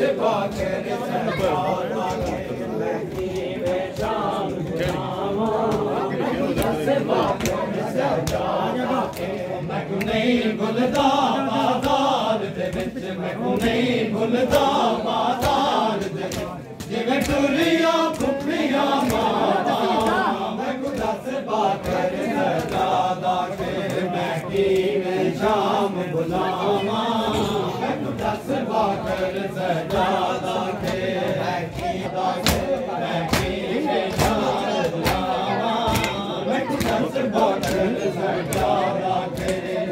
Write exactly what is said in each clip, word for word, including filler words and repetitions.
नहीं भुलदा बाजार दे विच मैं नहीं भुलदा बाजार दे जिवें टुरिया फुफिया माता मैं को दस बाकर सजादा के मैं किवें शाम बुलावा मैं को दस बाकर सजादा के मैं कीदा मैं किवें शाम बुलावा मैं को दस बाकर सजादा के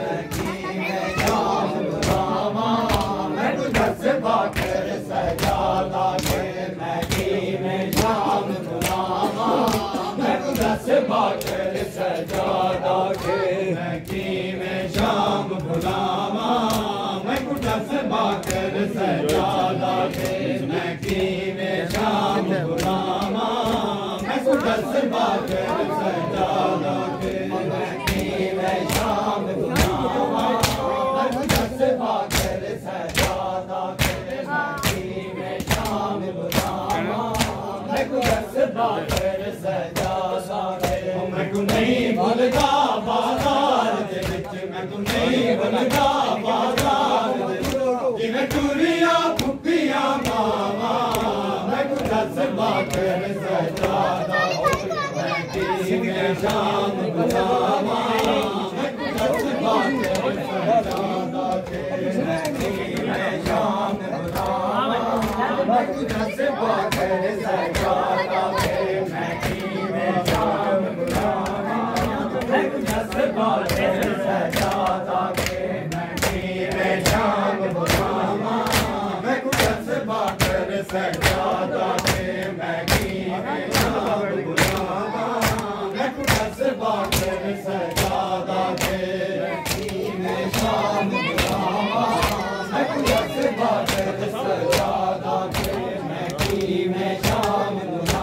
बाकर सजादा के मैं किवें शाम बुलावा मैं को दस बाकर सजादा के मैं किवें शाम बुलावा मैं को दस बाकर सजादा के मैं किवें शाम बुलावा मैं को दस बाकर सजादा के मैं किवें शाम बुलावा मैं को दस बाकर सजादा बाकर सजादा के मैं को नहीं भुलदा बाजार दे विच मैं को नहीं भुलदा बाजार दे जिवें टुरिया फुफिया मावा मैं को दस बाकर सजादा मैं किवें शाम बुलावा मैं को दस बाकर सजादा के मैं किवें शाम बुलावा मैं को दस बाकर सजादा मैं किवें शाम बुलावा मैं को दस बाकर सजादा के मैं किवें शाम बुलावा मैं को दस बाकर सजादा के मैं किवें शाम बुलावा मैं को दस बाकर सजादा के मैं किवें शाम बुलावा मैं को दस बाकर सजादा के मैं किवें शाम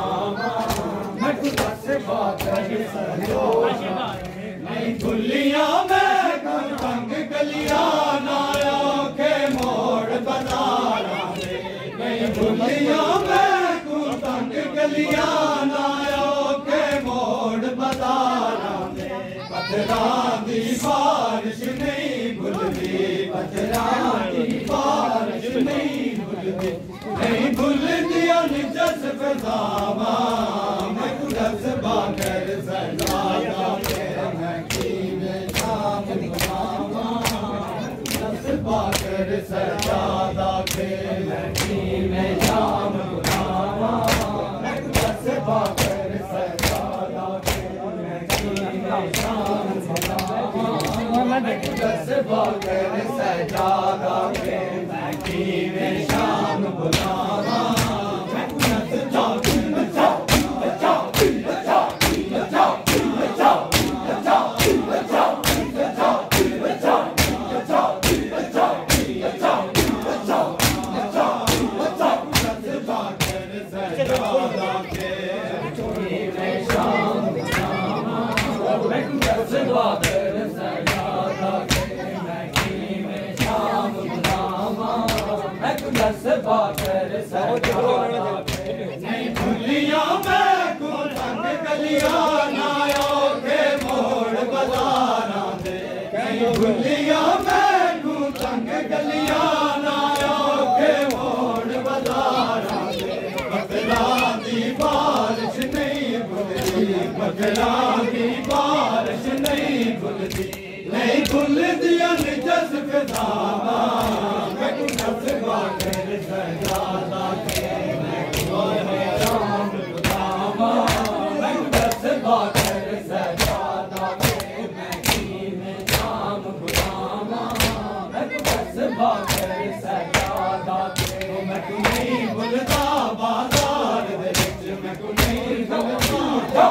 नहीं भुलिया मैं तंग गलिया नाया के मोड़ बनाना नहीं भुलिया मैं तंग गलिया नाया के मोड़ बनाना पत्थरा दी बारिश नहीं भुलदी पत्थरा दी बारिश नहीं भुलदी नहीं भुलदिया निजस फसावा मैं को दस बाकर सजादा के मैं किवें शाम बुलावा दस बाकर सजादा के मैं किवें शाम बुलावा मैं को दस बाकर सजादा के मैं किवें शाम बुलावा मैं को दस बाकर सजादा के मैं किवें शाम बुलावा मैं को दस नहीं भुलिया मैं को तंग गलिया नाया के मोड़ बजाना दे नहीं भुलिया मैं को तंग गलिया नाया के मोड़ बजाना दे पत्थरा दी बारिश नहीं भुलदी पत्थरा दी बारिश नहीं भुलदी नहीं भुलदिया निजस फसावा मैं को दस बाकर सजादा के मैं किवें शाम बुलावा मैं को दस बाकर सजादा के मैं किवें शाम बुलावा मैं को दस बाकर सजादा के मैं को नहीं भुलदा बाजार दे विच मैं को नहीं भुलदा